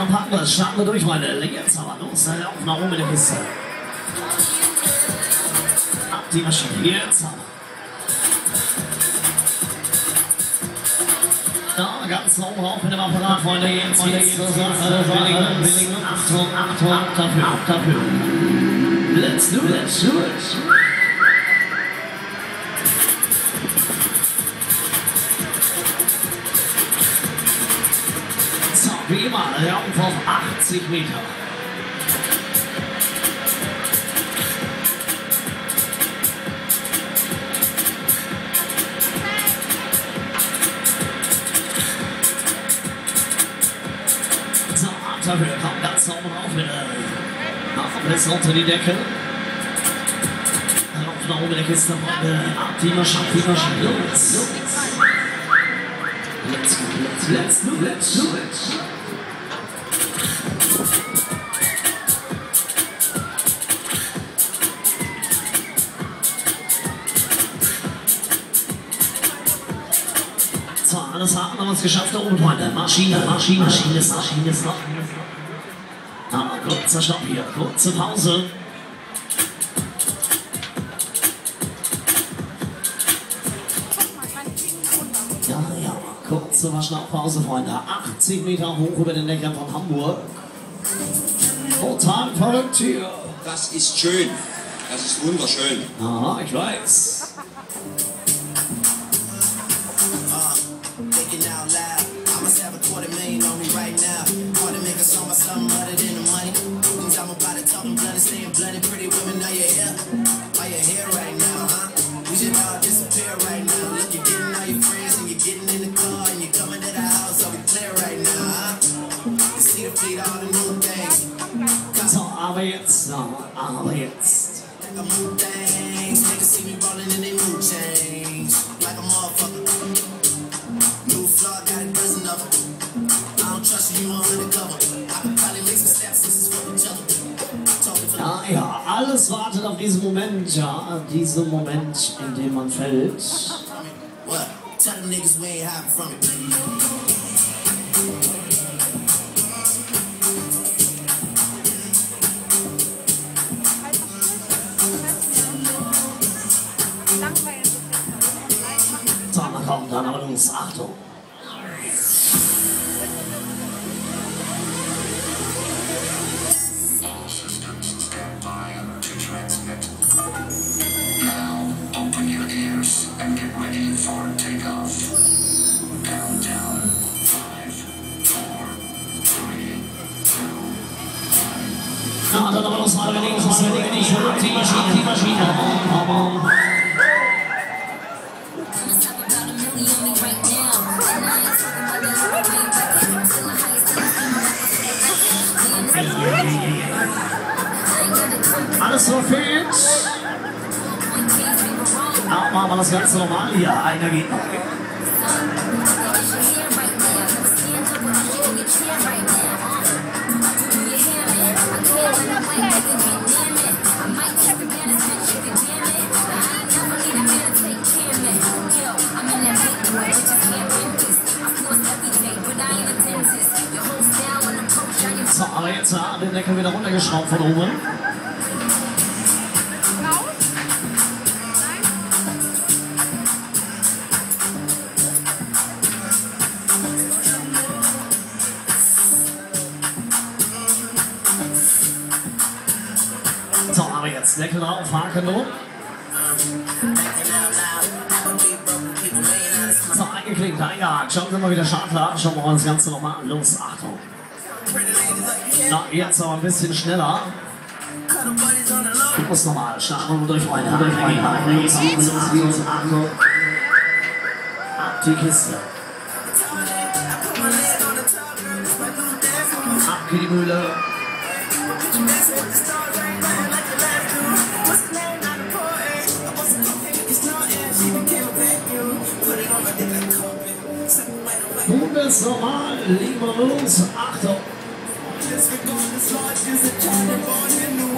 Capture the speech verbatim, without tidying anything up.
packen wir, starten wir durch, meine. Jetzt aber los, auf nach oben in der Kiste. Ab die Maschine, jetzt aber. Ja, ganz sauber auf mit dem Apparat, Freunde. Jetzt geht's zur Sache. Willigen, Willigen, Achtung, Achtung, ab dafür, ab dafür. Let's do it, let's do it. So, wie immer, Raum auf achtzig Meter. Dafür kommt ganz sauber drauf mit nach bis unter die Decke. Auf nach oben in der Kiste, Freunde. Ab die Maschine, die Maschine. Los, los. Let's go, let's, let's do, let's do it. So, alles haben wir es geschafft da oben, Freunde. Maschine, Maschine, Maschine ist Maschine ist noch. Ah, kurzer Stopp hier, kurze Pause. Ja, ja, kurze Waschnachpause, Freunde. achtzig Meter hoch über den Dächern von Hamburg. Total verrückt hier. Das ist schön. Das ist wunderschön. Aha, ich weiß. Staying bloody, pretty women, are you here? Are you here right now, huh? We should all disappear right now. Look, you're getting all your friends and you're getting in the car and you're coming to the house, are we clear right now, huh? You see the fleet, all the new things. So, aber jetzt, no, aber jetzt. Like a new things, niggas see me rolling and they new change. Like a motherfucker. New floor, got a dozen of them. I don't trust you, you on undercover. I could probably make some steps, this is for each other. Ja, ja, alles wartet auf diesen Moment, ja, diesen Moment, in dem man fällt. So, dann kommt dann aber los, Achtung. And get ready for takeoff. Countdown. Five, four, three, two, one. Ja, dann aber los, mal links, mal links, die Maschine, die Maschine. Alles so fit. Auch machen wir das Ganze normal hier. Einer geht noch. So, aber jetzt hat den Deckel wieder runtergeschraubt von oben. So, aber jetzt Deckel drauf, Haken um. So, eingeklinkt, eingehakt. Schauen wir mal wieder Schadler. Schauen wir uns das Ganze nochmal an. Los, Achtung. Na, jetzt aber ein bisschen schneller. Ich muss nochmal starten und durch Freunde. Durch Freunde. Los, los, los, Achtung. Ab die Kiste. Ab geht die Mühle. Nun ist normal, legen wir los, Achtung!